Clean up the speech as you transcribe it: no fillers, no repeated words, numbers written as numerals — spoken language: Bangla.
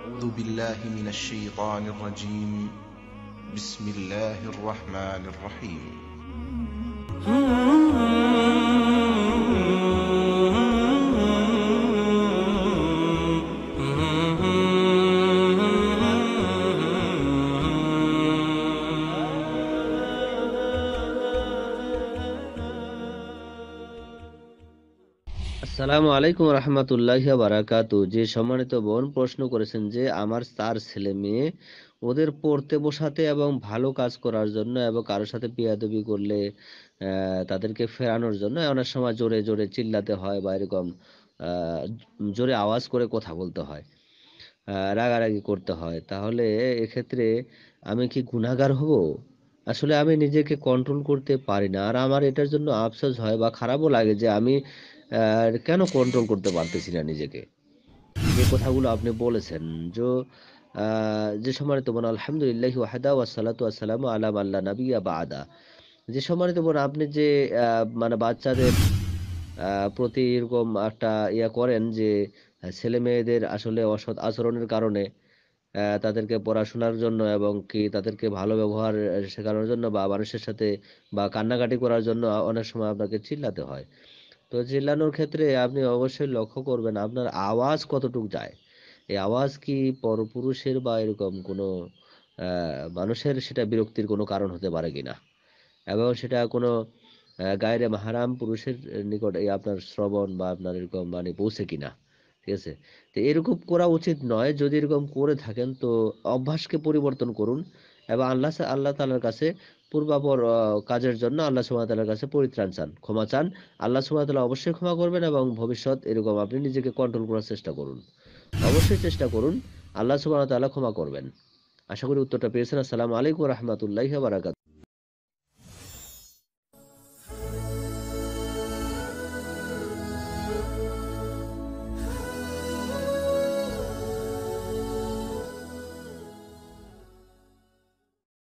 أعوذ بالله من الشيطان الرجيم. بسم الله الرحمن الرحيم. আসসালামু আলাইকুম রহমতুল্লাহি ওয়া বারাকাতু। যে সম্মানিত বোন প্রশ্ন করেছেন যে আমার 4 ছেলে মেয়ে, ওদের পড়তে বসাতে এবং ভালো কাজ করার জন্য এবং কারোর সাথে বেয়াদবি করলে তাদেরকে ফেরানোর জন্য অনেক সময় জোরে জোরে চিল্লাতে হয় বা এরকম জোরে আওয়াজ করে কথা বলতে হয়, রাগারাগি করতে হয়। তাহলে এক্ষেত্রে আমি কি গুনাহগার হব? আসলে আমি নিজেকে কন্ট্রোল করতে পারি না। আর আমার এটার জন্য আফসোস হয় বা খারাপও লাগে যে আমি কেন কন্ট্রোল করতে পারতেছি না নিজেকে। যে কথাগুলো আপনি বলেছেন, যো আ যে সম্মানিত বোন, আলহামদুলিল্লাহি ওয়াহদা ওয়াসসালাতু ওয়াসসালামু আলা মান লা নাবিয়্যা বা'দা। যে সম্মানিত বোন, আপনি যে আ মানে বাচ্চাদের আ প্রতি এরকম একটা করেন যে ছেলে-মেয়েদের আসলে অসৎ আচরণের কারণে তাদেরকে পড়াশোনার জন্য এবং কি তাদেরকে ভালো ব্যবহার শেখানোর জন্য বা মানুষের সাথে বা কান্নাকাটি করার জন্য অনেক সময় আপনাকে চিল্লাতে হয়। তো চিল্লানোর ক্ষেত্রে আপনি অবশ্যই লক্ষ্য করবেন আপনার আওয়াজ কতটুক যায়। এই আওয়াজ কি পরপুরুষের বা এরকম কোনো মানুষের সেটা বিরক্তির কোনো কারণ হতে পারে কিনা? এবং সেটা কোনো গায়রে মাহরাম পুরুষের নিকট আপনার শ্রবণ বা আপনার এরকম মানে পৌঁছে কিনা। ঠিক আছে? তো এরকম করা উচিত নয়। যদি এরকম করে থাকেন তো অভ্যাসকে পরিবর্তন করুন এবং আল্লাহ তাআলার কাছে পূর্বাপর কাজের জন্য আল্লাহ সুবহানাহু ওয়া তাআলার কাছে পরিত্রাণ চান, ক্ষমা চান। আল্লাহ সুবহানাহু ওয়া তাআলা অবশ্যই ক্ষমা করবেন এবং ভবিষ্যৎ এরকম আপনি নিজেকে কন্ট্রোল করার চেষ্টা করুন। অবশ্যই চেষ্টা করুন। আল্লাহ সুবহানাহু ওয়া তাআলা ক্ষমা করবেন। আশা করি উত্তরটা পেয়েছেন। আসসালামু আলাইকুম ওয়া রাহমাতুল্লাহি ওয়া বারাকাতুহু।